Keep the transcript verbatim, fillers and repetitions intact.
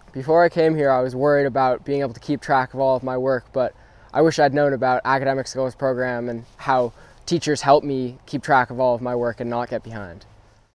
Before I came here, I was worried about being able to keep track of all of my work, but I wish I'd known about Academic Skills Program and how teachers help me keep track of all of my work and not get behind.